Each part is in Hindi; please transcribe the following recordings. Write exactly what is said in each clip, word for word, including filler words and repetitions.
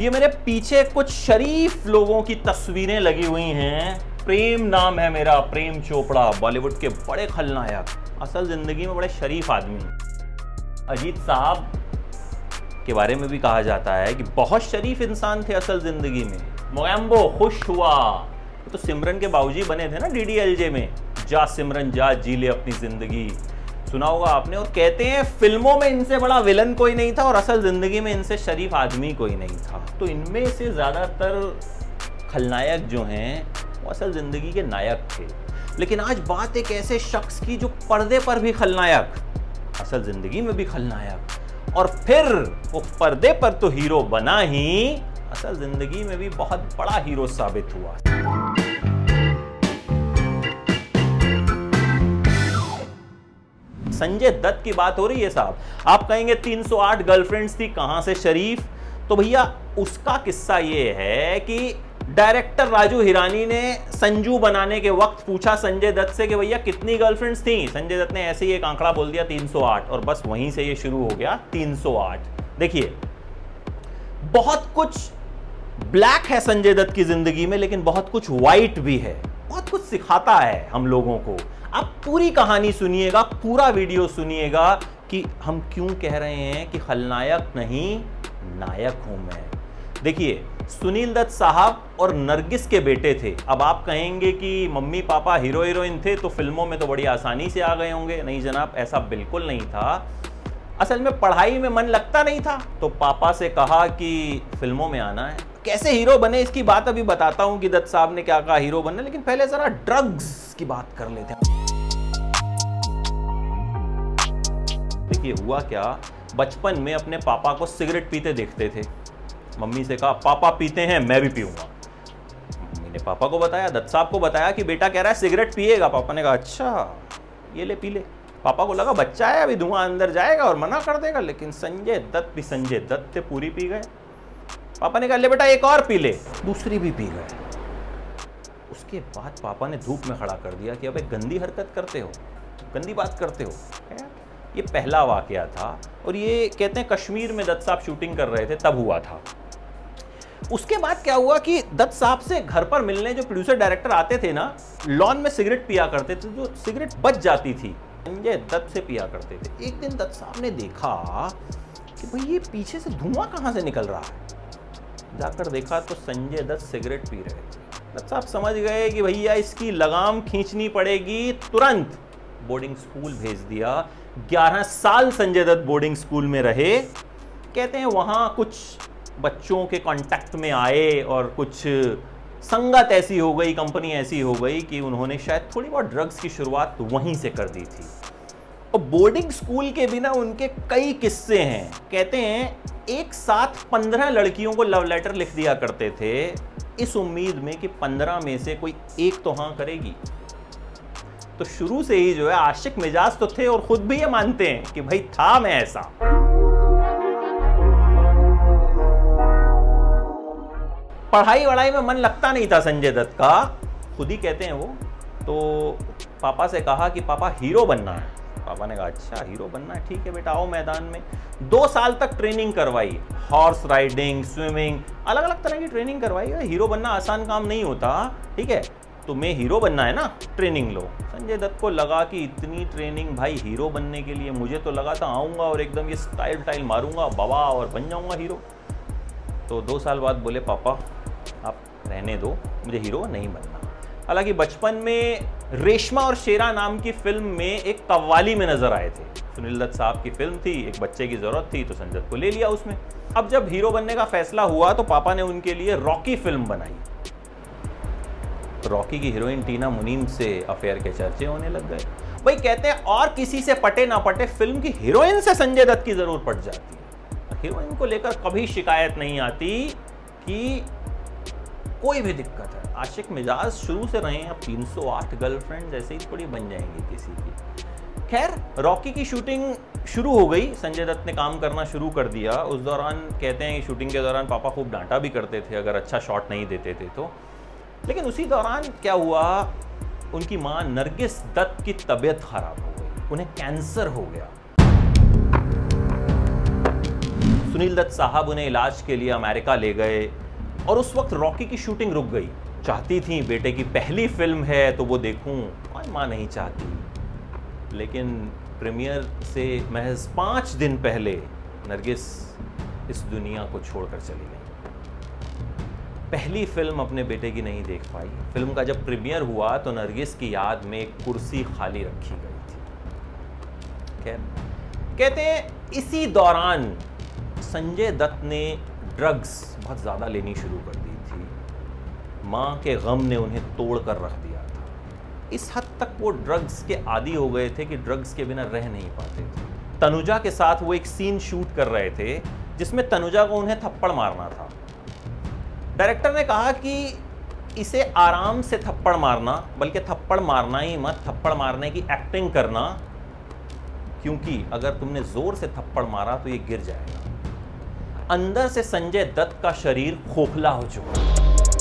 ये मेरे पीछे कुछ शरीफ लोगों की तस्वीरें लगी हुई हैं। प्रेम नाम है मेरा, प्रेम चोपड़ा, बॉलीवुड के बड़े खलनायक, असल जिंदगी में बड़े शरीफ आदमी। अजीत साहब के बारे में भी कहा जाता है कि बहुत शरीफ इंसान थे असल जिंदगी में। मोगैम्बो खुश हुआ तो सिमरन के बाबूजी बने थे ना डी डी एल जे में, जा सिमरन जा जी ले अपनी जिंदगी, सुना होगा आपने। और कहते हैं फिल्मों में इनसे बड़ा विलन कोई नहीं था और असल जिंदगी में इनसे शरीफ आदमी कोई नहीं था। तो इनमें से ज्यादातर खलनायक जो हैं वो असल जिंदगी के नायक थे। लेकिन आज बात एक ऐसे शख्स की जो पर्दे पर भी खलनायक, असल जिंदगी में भी खलनायक, और फिर वो पर्दे पर तो हीरो बना ही, असल जिंदगी में भी बहुत बड़ा हीरो साबित हुआ। संजय दत्त की बात हो रही है साहब। आप कहेंगे तीन सौ आठ गर्लफ्रेंड्स थी, कहां से शरीफ? तो भैया उसका किस्सा ये है कि डायरेक्टर राजू हिरानी ने संजू बनाने के वक्त पूछा संजय दत्त से कि भैया कितनी गर्लफ्रेंड्स थी। संजय दत्त ने ऐसे ही एक आंकड़ा बोल दिया तीन सौ आठ, और बस वहीं से ये शुरू हो गया तीन सौ आठ। देखिए, बहुत कुछ ब्लैक है संजय दत्त की जिंदगी में, लेकिन बहुत कुछ व्हाइट भी है। बहुत कुछ सिखाता है हम लोगों को। आप पूरी कहानी सुनिएगा, पूरा वीडियो सुनिएगा कि हम क्यों कह रहे हैं कि खलनायक नहीं नायक हूं मैं। देखिए, सुनील दत्त साहब और नरगिस के बेटे थे। अब आप कहेंगे कि मम्मी पापा हीरो हीरोइन थे तो फिल्मों में तो बड़ी आसानी से आ गए होंगे। नहीं जनाब, ऐसा बिल्कुल नहीं था। असल में पढ़ाई में मन लगता नहीं था, तो पापा से कहा कि फिल्मों में आना है। कैसे हीरो बने इसकी बात अभी बताता हूं कि दत्त साहब ने क्या कहा हीरो बनने, लेकिन पहले जरा ड्रग्स की बात कर लेते हैं। देखिए, हुआ क्या, बचपन में अपने पापा को सिगरेट पीते देखते थे। मम्मी से कहा पापा पीते हैं, मैं भी पीऊंगा। मम्मी ने पापा को बताया, दत्त साहब को बताया कि बेटा कह रहा है सिगरेट पिएगा। पापा ने कहा अच्छा ये ले पी ले। पापा को लगा बच्चा है, अभी धुआं अंदर जाएगा और मना कर देगा, लेकिन संजय दत्त भी संजय दत्त थे, पूरी पी गए। पापा ने कहा ले बेटा एक और पी ले, दूसरी भी पी गए। उसके बाद पापा ने धूप में खड़ा कर दिया कि अबे गंदी हरकत करते हो, गंदी बात करते हो। ये पहला वाकया था, और ये कहते हैं कश्मीर में दत्त साहब शूटिंग कर रहे थे तब हुआ था। उसके बाद क्या हुआ कि दत्त साहब से घर पर मिलने जो प्रोड्यूसर डायरेक्टर आते थे ना, लॉन में सिगरेट पिया करते थे, जो सिगरेट बच जाती थी संजय दत्त से पिया करते थे। एक दिन दत्त साहब ने देखा कि भाई ये पीछे से धुआं कहां से निकल रहा है। जाकर देखा तो संजय दत्त सिगरेट पी रहे थे। दत्त साहब समझ गए कि भैया इसकी लगाम खींचनी पड़ेगी, तुरंत बोर्डिंग स्कूल भेज दिया। ग्यारह साल संजय दत्त बोर्डिंग स्कूल में रहे। कहते हैं वहां कुछ बच्चों के कांटेक्ट में आए और कुछ संगत ऐसी हो गई, कंपनी ऐसी हो गई कि उन्होंने शायद थोड़ी बहुत ड्रग्स की शुरुआत वहीं से कर दी थी। और बोर्डिंग स्कूल के बिना उनके कई किस्से हैं। कहते हैं एक साथ पंद्रह लड़कियों को लव लेटर लिख दिया करते थे, इस उम्मीद में कि पंद्रह में से कोई एक तो हाँ करेगी। तो शुरू से ही जो है आशिक मिजाज तो थे, और खुद भी ये मानते हैं कि भाई था मैं ऐसा। पढ़ाई वढ़ाई में मन लगता नहीं था संजय दत्त का, खुद ही कहते हैं वो। तो पापा से कहा कि पापा हीरो बनना है। पापा ने कहा अच्छा हीरो बनना है, ठीक है बेटा आओ मैदान में। दो साल तक ट्रेनिंग करवाई, हॉर्स राइडिंग, स्विमिंग, अलग अलग तरह की ट्रेनिंग करवाई। हीरो बनना आसान काम नहीं होता, ठीक है, तुम्हें हीरो बनना है ना, ट्रेनिंग लो। संजय दत्त को लगा कि इतनी ट्रेनिंग भाई हीरो बनने के लिए, मुझे तो लगा था आऊँगा और एकदम ये स्टाइल स्टाइल मारूंगा बाबा और बन जाऊँगा हीरो। तो दो साल बाद बोले पापा आप रहने दो, मुझे हीरो नहीं बनना। हालांकि बचपन में रेशमा और शेरा नाम की फिल्म में एक कव्वाली में नजर आए थे। सुनील दत्त साहब की फिल्म थी, एक बच्चे की जरूरत थी तो संजय दत्त को ले लिया उसमें। अब जब हीरो बनने का फैसला हुआ तो पापा ने उनके लिए रॉकी फिल्म बनाई। रॉकी की हीरोइन टीना मुनीम से अफेयर के चर्चे होने लग गए। भाई कहते हैं और किसी से पटे ना पटे, फिल्म की हीरोइन से संजय दत्त की जरूर पड़ जाती है। हीरोइन को लेकर कभी शिकायत नहीं आती कि कोई भी दिक्कत है। आशिक मिजाज शुरू से रहे हैं। अब तीन सौ आठ गर्लफ्रेंड ऐसे ही थोड़ी बन जाएंगी किसी की। खैर, रॉकी की शूटिंग शुरू हो गई, संजय दत्त ने काम करना शुरू कर दिया। उस दौरान कहते हैं कि शूटिंग के दौरान पापा खूब डांटा भी करते थे अगर अच्छा शॉट नहीं देते थे तो। लेकिन उसी दौरान क्या हुआ, उनकी मां नरगिस दत्त की तबीयत खराब हो गई, उन्हें कैंसर हो गया। सुनील दत्त साहब उन्हें इलाज के लिए अमेरिका ले गए और उस वक्त रॉकी की शूटिंग रुक गई। चाहती थी बेटे की पहली फिल्म है तो वो देखूं, और माँ नहीं चाहती। लेकिन प्रीमियर से महज पाँच दिन पहले नरगिस इस दुनिया को छोड़कर चली गई। पहली फिल्म अपने बेटे की नहीं देख पाई। फिल्म का जब प्रीमियर हुआ तो नरगिस की याद में एक कुर्सी खाली रखी गई थी। खैर, कहते हैं इसी दौरान संजय दत्त ने ड्रग्स बहुत ज़्यादा लेनी शुरू कर दी थी। माँ के गम ने उन्हें तोड़ कर रख दिया था। इस हद तक वो ड्रग्स के आदी हो गए थे कि ड्रग्स के बिना रह नहीं पाते थे। तनुजा के साथ वो एक सीन शूट कर रहे थे जिसमें तनुजा को उन्हें थप्पड़ मारना था। डायरेक्टर ने कहा कि इसे आराम से थप्पड़ मारना, बल्कि थप्पड़ मारना ही मत, थप्पड़ मारने की एक्टिंग करना, क्योंकि अगर तुमने जोर से थप्पड़ मारा तो ये गिर जाएगा। अंदर से संजय दत्त का शरीर खोखला हो चुका है।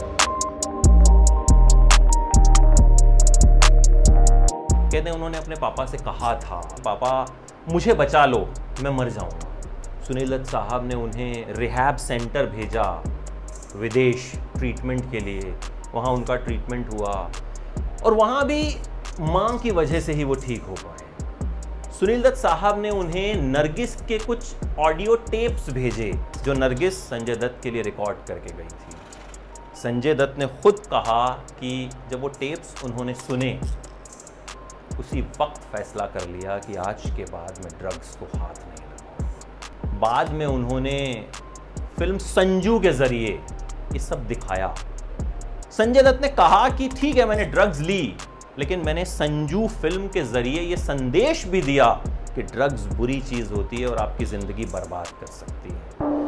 कहते हैं उन्होंने अपने पापा से कहा था, पापा मुझे बचा लो, मैं मर जाऊंगा। सुनील दत्त साहब ने उन्हें रिहैब सेंटर भेजा विदेश ट्रीटमेंट के लिए। वहाँ उनका ट्रीटमेंट हुआ और वहाँ भी माँ की वजह से ही वो ठीक हो पाए। सुनील दत्त साहब ने उन्हें नरगिस के कुछ ऑडियो टेप्स भेजे जो नरगिस संजय दत्त के लिए रिकॉर्ड करके गई थी। संजय दत्त ने खुद कहा कि जब वो टेप्स उन्होंने सुने, उसी वक्त फैसला कर लिया कि आज के बाद मैं ड्रग्स को हाथ नहीं लगाऊंगा। बाद में उन्होंने फिल्म संजू के जरिए ये सब दिखाया। संजय दत्त ने कहा कि ठीक है मैंने ड्रग्स ली, लेकिन मैंने संजू फिल्म के जरिए ये संदेश भी दिया कि ड्रग्स बुरी चीज होती है और आपकी जिंदगी बर्बाद कर सकती है।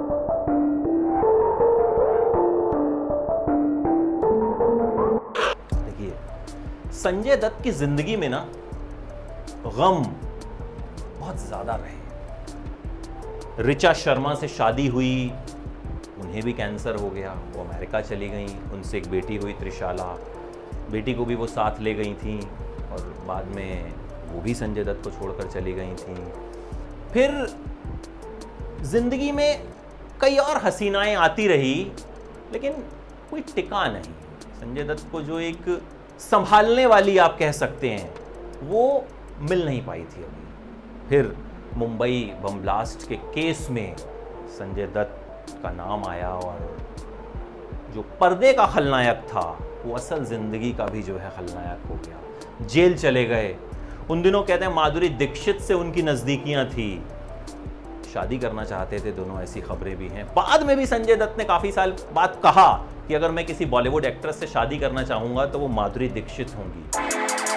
देखिए, संजय दत्त की जिंदगी में ना गम बहुत ज्यादा रहे। ऋचा शर्मा से शादी हुई, उन्हें भी कैंसर हो गया, वो अमेरिका चली गई। उनसे एक बेटी हुई त्रिशाला, बेटी को भी वो साथ ले गई थी और बाद में वो भी संजय दत्त को छोड़कर चली गई थी। फिर जिंदगी में कई और हसीनाएं आती रही, लेकिन कोई टिका नहीं। संजय दत्त को जो एक संभालने वाली आप कह सकते हैं, वो मिल नहीं पाई थी अभी। फिर मुंबई बम ब्लास्ट के केस में संजय दत्त का नाम आया और जो पर्दे का खलनायक था वो असल जिंदगी का भी जो है खलनायक हो गया। जेल चले गए। उन दिनों कहते हैं माधुरी दीक्षित से उनकी नजदीकियां थी, शादी करना चाहते थे दोनों, ऐसी खबरें भी हैं। बाद में भी संजय दत्त ने काफी साल बाद कहा कि अगर मैं किसी बॉलीवुड एक्ट्रेस से शादी करना चाहूंगा तो वो माधुरी दीक्षित होंगी।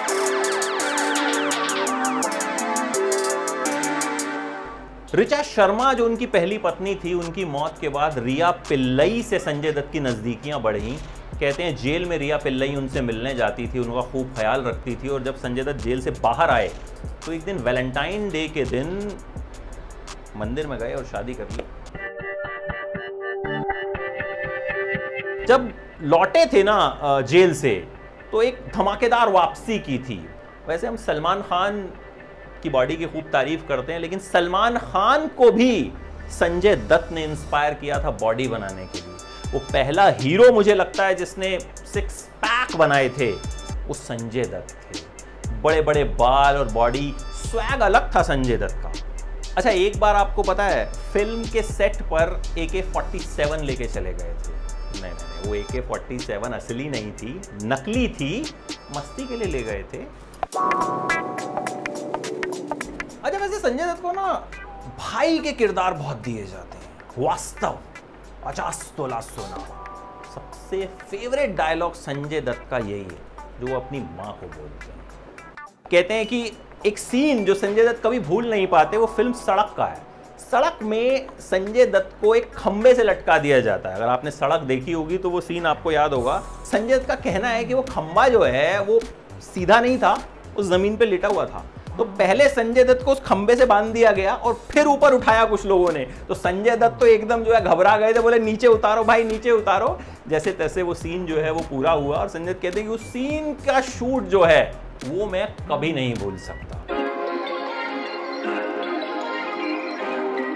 ऋचा शर्मा जो उनकी पहली पत्नी थी, उनकी मौत के बाद रिया पिल्लई से संजय दत्त की नजदीकियां बढ़ी। कहते हैं जेल में रिया पिल्लई उनसे मिलने जाती थी, उनका खूब ख्याल रखती थी। और जब संजय दत्त जेल से बाहर आए तो एक दिन वैलेंटाइन डे के दिन मंदिर में गए और शादी कर ली। जब लौटे थे ना जेल से तो एक धमाकेदार वापसी की थी। वैसे हम सलमान खान की बॉडी की खूब तारीफ करते हैं, लेकिन सलमान खान को भी संजय दत्त ने इंस्पायर किया था बॉडी बनाने के लिए। वो पहला हीरो मुझे लगता है जिसने सिक्स पैक बनाए थे, वो संजय दत्त थे। बड़े बड़े बाल और बॉडी, स्वैग अलग था संजय दत्त का। अच्छा, एक बार आपको पता है फिल्म के सेट पर ए के फोर्टी सेवन लेके चले गए थे। नहीं नहीं नहीं, वो ए के फोर्टी सेवन असली नहीं थी, नकली थी, मस्ती के लिए ले गए थे। अच्छा, वैसे संजय दत्त को ना भाई के किरदार बहुत दिए जाते हैं। वास्तव पचास तोला सोना, सबसे फेवरेट डायलॉग संजय दत्त का यही है जो वो अपनी माँ को बोलते हैं। कहते हैं कि एक सीन जो संजय दत्त कभी भूल नहीं पाते, वो फिल्म सड़क का है। सड़क में संजय दत्त को एक खंबे से लटका दिया जाता है। अगर आपने सड़क देखी होगी तो वो सीन आपको याद होगा। संजय दत्त का कहना है कि वो खंबा जो है वो सीधा नहीं था, उस जमीन पे लेटा हुआ था। तो पहले संजय दत्त को उस खंबे से बांध दिया गया और फिर ऊपर उठाया कुछ लोगों ने। तो संजय दत्त तो एकदम जो है घबरा गए थे, बोले नीचे उतारो भाई, नीचे उतारो। जैसे तैसे वो सीन जो है वो पूरा हुआ और संजय दत्त कहते हैं कि उस सीन का शूट जो है वो मैं कभी नहीं भूल सकता।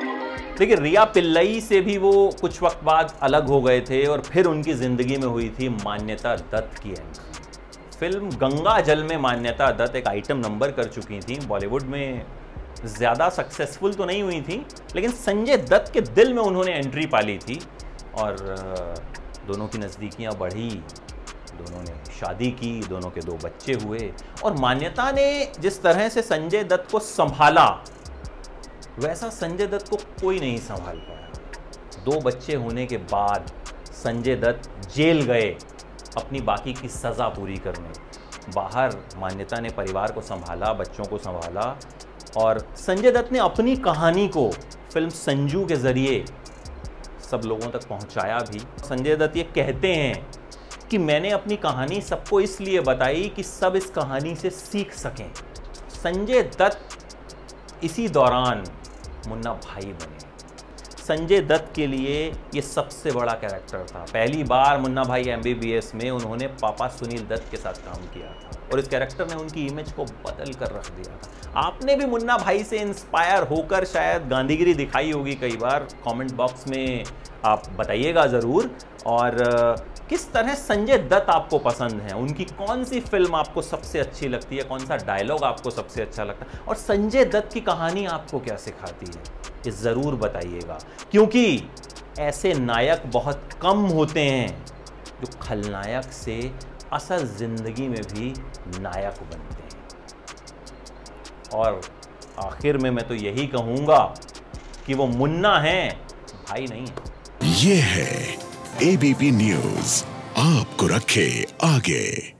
देखिए, रिया पिल्लई से भी वो कुछ वक्त बाद अलग हो गए थे और फिर उनकी जिंदगी में हुई थी मान्यता दत्त की एंट्री। फिल्म गंगा जल में मान्यता दत्त एक आइटम नंबर कर चुकी थी। बॉलीवुड में ज़्यादा सक्सेसफुल तो नहीं हुई थी, लेकिन संजय दत्त के दिल में उन्होंने एंट्री पाली थी और दोनों की नज़दीकियाँ बढ़ी, दोनों ने शादी की, दोनों के दो बच्चे हुए। और मान्यता ने जिस तरह से संजय दत्त को संभाला, वैसा संजय दत्त को कोई नहीं संभाल पाया। दो बच्चे होने के बाद संजय दत्त जेल गए अपनी बाकी की सज़ा पूरी करने। बाहर मान्यता ने परिवार को संभाला, बच्चों को संभाला और संजय दत्त ने अपनी कहानी को फिल्म संजू के ज़रिए सब लोगों तक पहुंचाया भी। संजय दत्त ये कहते हैं कि मैंने अपनी कहानी सबको इसलिए बताई कि सब इस कहानी से सीख सकें। संजय दत्त इसी दौरान मुन्ना भाई बने। संजय दत्त के लिए ये सबसे बड़ा कैरेक्टर था। पहली बार मुन्ना भाई एम बी बी एस में उन्होंने पापा सुनील दत्त के साथ काम किया था और इस कैरेक्टर ने उनकी इमेज को बदल कर रख दिया था। आपने भी मुन्ना भाई से इंस्पायर होकर शायद गांधीगिरी दिखाई होगी कई बार। कमेंट बॉक्स में आप बताइएगा ज़रूर। और किस तरह संजय दत्त आपको पसंद है, उनकी कौन सी फिल्म आपको सबसे अच्छी लगती है, कौन सा डायलॉग आपको सबसे अच्छा लगता है और संजय दत्त की कहानी आपको क्या सिखाती है, ये ज़रूर बताइएगा। क्योंकि ऐसे नायक बहुत कम होते हैं जो खलनायक से असल ज़िंदगी में भी नायक बनते हैं। और आखिर में मैं तो यही कहूँगा कि वो मुन्ना हैं, भाई नहीं है। ये है ए बी पी न्यूज़, आपको रखे आगे।